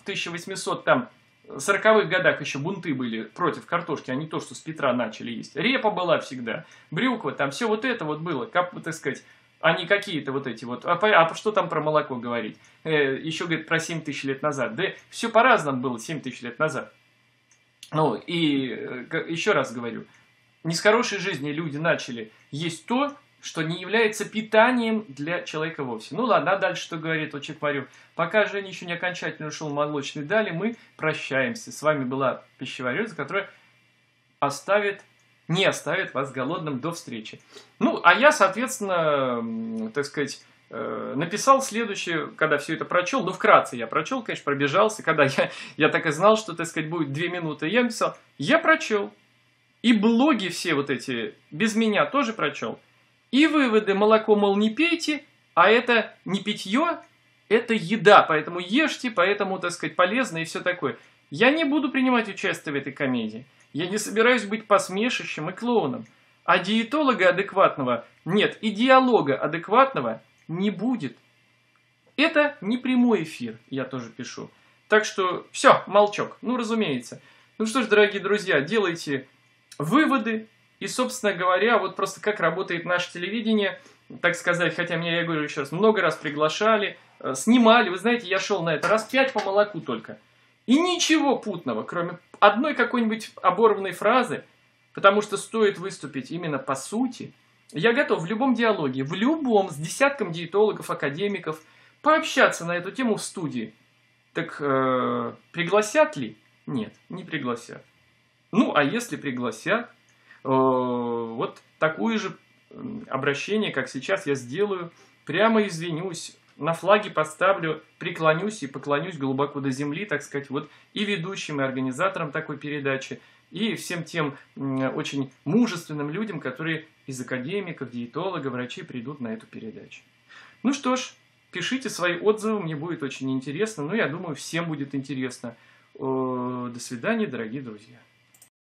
Speaker 1: 1840-х годах еще бунты были против картошки, а не то, что с Петра начали есть. Репа была всегда, брюква, там все вот это вот было, как, так сказать, а не какие-то вот эти вот. А что там про молоко говорить? Еще, говорит, про 7 тысяч лет назад. Да все по-разному было 7 тысяч лет назад. Ну, и еще раз говорю, не с хорошей жизни люди начали есть то, что не является питанием для человека вовсе. Ну ладно, а дальше что говорит вот Чекмарев? Пока Женя еще не окончательно ушел в молочный дали, мы прощаемся. С вами была Пищеварёза, которая не оставит вас голодным до встречи. Ну, а я, соответственно, так сказать, написал следующее, когда все это прочел. Ну, вкратце я прочел, конечно, пробежался. Когда я так и знал, что, так сказать, будет 2 минуты. Я написал, я прочел. И блоги все вот эти без меня тоже прочел. И выводы: молоко, мол, не пейте, а это не питье, это еда, поэтому ешьте, поэтому, так сказать, полезно и все такое. Я не буду принимать участие в этой комедии. Я не собираюсь быть посмешищем и клоуном. А диетолога адекватного нет, и диалога адекватного не будет. Это не прямой эфир, я тоже пишу. Так что все, молчок, ну разумеется. Ну что ж, дорогие друзья, делайте выводы, И, собственно говоря, вот просто как работает наше телевидение, так сказать, хотя меня, я говорю еще раз, много раз приглашали, снимали. Вы знаете, я шел на это раз 5 по молоку только. И ничего путного, кроме одной какой-нибудь оборванной фразы, потому что стоит выступить именно по сути. Я готов в любом диалоге, в любом, с десятком диетологов, академиков, пообщаться на эту тему в студии. Так пригласят ли? Нет, не пригласят. Ну, а если пригласят, вот такое же обращение, как сейчас, я сделаю. Прямо извинюсь, на флаге поставлю, преклонюсь и поклонюсь глубоко до земли, так сказать, вот и ведущим, и организаторам такой передачи, и всем тем очень мужественным людям, которые из академиков, диетологов, врачей придут на эту передачу. Ну что ж, пишите свои отзывы, мне будет очень интересно, ну, я думаю, всем будет интересно. До свидания, дорогие друзья.